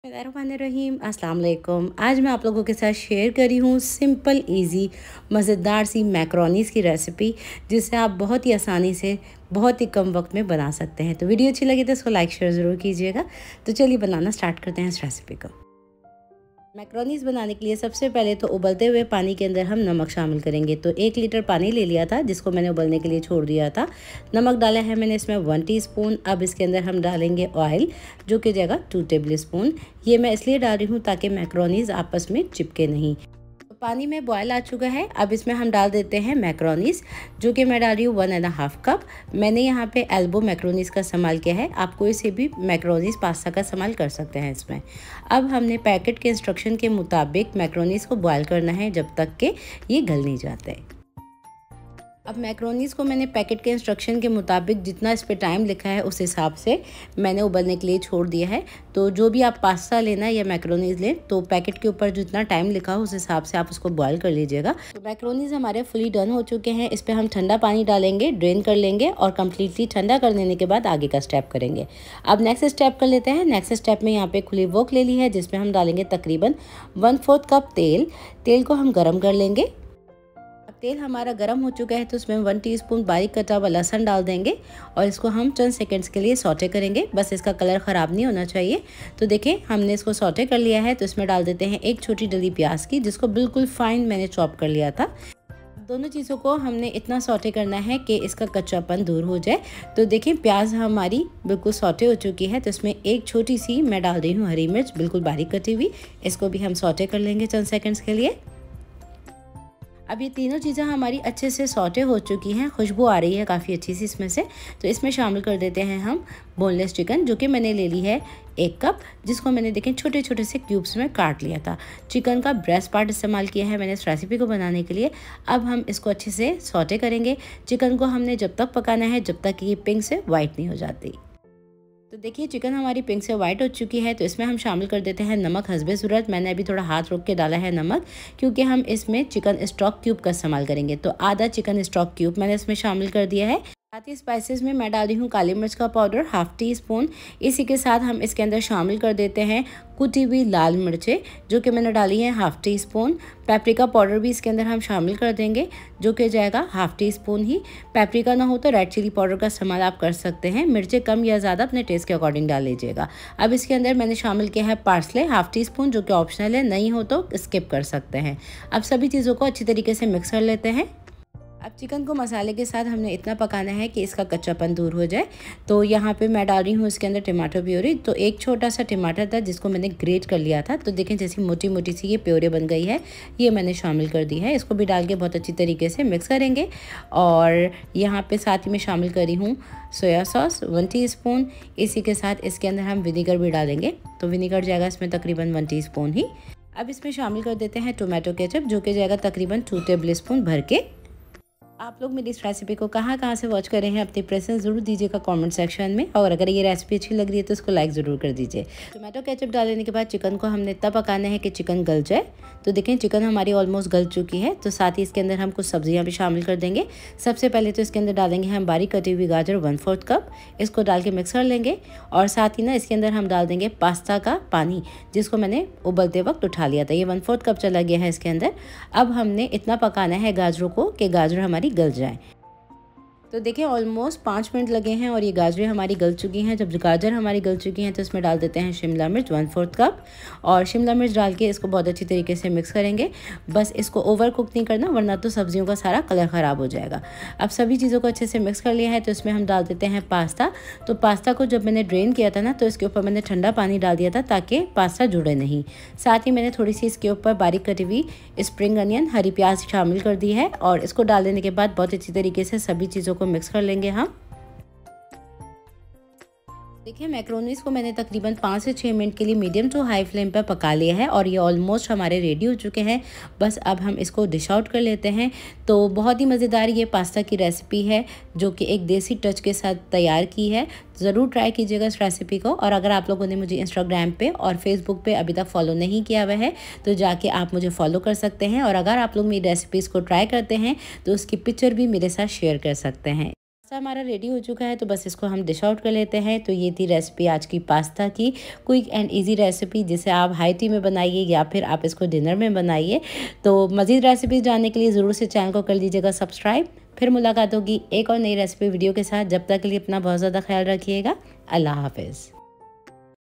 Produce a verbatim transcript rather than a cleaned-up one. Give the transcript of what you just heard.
बिस्मिल्लाहिर्रहमानिर्रहीम अस्सलाम वालेकुम। आज मैं आप लोगों के साथ शेयर करी हूँ सिंपल इजी मज़ेदार सी मैक्रोनीज़ की रेसिपी, जिसे आप बहुत ही आसानी से बहुत ही कम वक्त में बना सकते हैं। तो वीडियो अच्छी लगी तो इसको लाइक शेयर ज़रूर कीजिएगा। तो चलिए बनाना स्टार्ट करते हैं इस रेसिपी को। मैक्रोनीज़ बनाने के लिए सबसे पहले तो उबलते हुए पानी के अंदर हम नमक शामिल करेंगे। तो एक लीटर पानी ले लिया था, जिसको मैंने उबलने के लिए छोड़ दिया था। नमक डाला है मैंने इसमें वन टीस्पून। अब इसके अंदर हम डालेंगे ऑयल, जो कि जाएगा टू टेबल स्पून। ये मैं इसलिए डाल रही हूँ ताकि मैक्रोनीज़ आपस में चिपके नहीं। पानी में बॉयल आ चुका है। अब इसमें हम डाल देते हैं मैक्रोनीज़, जो कि मैं डाल रही हूँ वन एंड हाफ कप। मैंने यहाँ पे एल्बो मैक्रोनीज़ का इस्तेमाल किया है। आप कोई से भी मैक्रोनीज़ पास्ता का इस्तेमाल कर सकते हैं इसमें। अब हमने पैकेट के इंस्ट्रक्शन के मुताबिक मैक्रोनीज़ को बॉयल करना है जब तक कि ये गल नहीं जाते। अब मैक्रोनीज़ को मैंने पैकेट के इंस्ट्रक्शन के मुताबिक जितना इस पे टाइम लिखा है उस हिसाब से मैंने उबलने के लिए छोड़ दिया है। तो जो भी आप पास्ता लेना या मैक्रोनीज़ लें, तो पैकेट के ऊपर जितना टाइम लिखा हो उस हिसाब से आप उसको बॉयल कर लीजिएगा। तो मैक्रोनीज़ हमारे फुली डन हो चुके हैं। इस पर हम ठंडा पानी डालेंगे, ड्रेन कर लेंगे और कम्प्लीटली ठंडा कर लेने के बाद आगे का स्टेप करेंगे। अब नेक्स्ट स्टेप कर लेते हैं। नेक्स्ट स्टेप में यहाँ पे खुली वोक ले ली है, जिसमें हम डालेंगे तकरीबन वन फोर्थ कप तेल। तेल को हम गर्म कर लेंगे। तेल हमारा गर्म हो चुका है तो उसमें वन टीस्पून बारीक कटा हुआ लहसुन डाल देंगे और इसको हम चंद सेकंड्स के लिए सौटे करेंगे। बस इसका कलर ख़राब नहीं होना चाहिए। तो देखें, हमने इसको सौटे कर लिया है। तो इसमें डाल देते हैं एक छोटी डली प्याज की, जिसको बिल्कुल फाइन मैंने चॉप कर लिया था। दोनों चीज़ों को हमने इतना सौटे करना है कि इसका कच्चापन दूर हो जाए। तो देखें, प्याज हमारी बिल्कुल सौटे हो चुकी है। तो इसमें एक छोटी सी मैं डाल रही हूँ हरी मिर्च, बिल्कुल बारीक कटी हुई। इसको भी हम सौटे कर लेंगे चंद सेकंड्स के लिए। अब ये तीनों चीज़ें हमारी अच्छे से सौटे हो चुकी हैं। खुशबू आ रही है काफ़ी अच्छी सी इसमें से। तो इसमें शामिल कर देते हैं हम बोनलेस चिकन, जो कि मैंने ले ली है एक कप, जिसको मैंने देखें छोटे छोटे से क्यूब्स में काट लिया था। चिकन का ब्रेस्ट पार्ट इस्तेमाल किया है मैंने इस रेसिपी को बनाने के लिए। अब हम इसको अच्छे से सौटे करेंगे। चिकन को हमने जब तक पकाना है जब तक ये पिंक से वाइट नहीं हो जाती। तो देखिए, चिकन हमारी पिंक से वाइट हो चुकी है। तो इसमें हम शामिल कर देते हैं नमक हस्बे ज़रूरत। मैंने अभी थोड़ा हाथ रोक के डाला है नमक, क्योंकि हम इसमें चिकन स्टॉक क्यूब का इस्तेमाल करेंगे। तो आधा चिकन स्टॉक क्यूब मैंने इसमें शामिल कर दिया है। साथ ही स्पाइसेस में मैं डाल रही हूँ काली मिर्च का पाउडर हाफ टी स्पून। इसी के साथ हम इसके अंदर शामिल कर देते हैं कुटी हुई लाल मिर्चें, जो कि मैंने डाली हैं half teaspoon. Paprika powder भी इसके अंदर हम शामिल कर देंगे, जो कि जाएगा हाफ टी स्पून ही। पेपरिका ना हो तो रेड चिली पाउडर का इस्तेमाल आप कर सकते हैं। मिर्चें कम या ज़्यादा अपने टेस्ट के अकॉर्डिंग डाल लीजिएगा। अब इसके अंदर मैंने शामिल किया है पार्सले हाफ टी स्पून, जो कि ऑप्शनल है, नहीं हो तो स्किप कर सकते हैं। अब सभी चीज़ों को अच्छी तरीके से मिक्स कर लेते हैं। अब चिकन को मसाले के साथ हमने इतना पकाना है कि इसका कच्चापन दूर हो जाए। तो यहाँ पे मैं डाल रही हूँ इसके अंदर टमाटो प्योरी। तो एक छोटा सा टमाटर था, जिसको मैंने ग्रेट कर लिया था। तो देखें, जैसी मोटी मोटी सी ये प्योरे बन गई है, ये मैंने शामिल कर दी है। इसको भी डाल के बहुत अच्छी तरीके से मिक्स करेंगे। और यहाँ पे साथ ही में शामिल करी हूँ सोया सॉस वन टीस्पून। इसी के साथ इसके अंदर हम विनीगर भी डालेंगे। तो विनीगर जाएगा इसमें तकरीबन वन टीस्पून ही। अब इसमें शामिल कर देते हैं टोमेटो केचप, जो कि जाएगा तकरीबन टू टेबल स्पून भर के। आप लोग मेरी इस रेसिपी को कहाँ कहाँ से वॉच कर रहे हैं, अपनी प्रेजेंस ज़रूर दीजिएगा कमेंट सेक्शन में। और अगर ये रेसिपी अच्छी लग रही है तो इसको लाइक ज़रूर कर दीजिए। टोमेटो केचप डालने के बाद चिकन को हमने इतना पकाना है कि चिकन गल जाए। तो देखें, चिकन हमारी ऑलमोस्ट गल चुकी है। तो साथ ही इसके अंदर हम कुछ सब्जियाँ भी शामिल कर देंगे। सबसे पहले तो इसके अंदर डालेंगे हम बारीक कटी हुई गाजर वन फोर्थ कप। इसको डाल के मिक्स कर लेंगे। और साथ ही ना इसके अंदर हम डाल देंगे पास्ता का पानी, जिसको मैंने उबलते वक्त उठा लिया था। ये वन फोर्थ कप चला गया है इसके अंदर। अब हमने इतना पकाना है गाजरों को कि गाजर हमारी गल जाए। तो देखिए, ऑलमोस्ट पाँच मिनट लगे हैं और ये गाजरें हमारी गल चुकी हैं। जब गाजर हमारी गल चुकी हैं तो इसमें डाल देते हैं शिमला मिर्च वन फोर्थ कप। और शिमला मिर्च डाल के इसको बहुत अच्छी तरीके से मिक्स करेंगे। बस इसको ओवर कुक नहीं करना, वरना तो सब्जियों का सारा कलर ख़राब हो जाएगा। अब सभी चीज़ों को अच्छे से मिक्स कर लिया है। तो इसमें हम डाल देते हैं पास्ता। तो पास्ता को जब मैंने ड्रेन किया था ना, तो इसके ऊपर मैंने ठंडा पानी डाल दिया था ताकि पास्ता जुड़े नहीं। साथ ही मैंने थोड़ी सी इसके ऊपर बारीक कटी हुई स्प्रिंग अनियन हरी प्याज शामिल कर दी है। और इसको डाल देने के बाद बहुत अच्छी तरीके से सभी चीज़ों को मिक्स कर लेंगे हम। देखिए, मैक्रोनीज़ को मैंने तकरीबन पाँच से छः मिनट के लिए मीडियम टू हाई फ्लेम पर पका लिया है और ये ऑलमोस्ट हमारे रेडी हो चुके हैं। बस अब हम इसको डिश आउट कर लेते हैं। तो बहुत ही मज़ेदार ये पास्ता की रेसिपी है, जो कि एक देसी टच के साथ तैयार की है। ज़रूर ट्राई कीजिएगा इस रेसिपी को। और अगर आप लोगों ने मुझे इंस्टाग्राम पे और फेसबुक पे अभी तक फॉलो नहीं किया हुआ है तो जाके आप मुझे फॉलो कर सकते हैं। और अगर आप लोग मेरी रेसिपीज़ को ट्राई करते हैं तो उसकी पिक्चर भी मेरे साथ शेयर कर सकते हैं। पास्ता हमारा रेडी हो चुका है, तो बस इसको हम डिश आउट कर लेते हैं। तो ये थी रेसिपी आज की पास्ता की, क्विक एंड इजी रेसिपी, जिसे आप हाई टी में बनाइए या फिर आप इसको डिनर में बनाइए। तो मज़ीद रेसिपी जानने के लिए ज़रूर से चैनल को कर लीजिएगा सब्सक्राइब। फिर मुलाकात होगी एक और नई रेसिपी वीडियो के साथ। जब तक के लिए अपना बहुत ज़्यादा ख्याल रखिएगा। अल्लाह हाफिज़।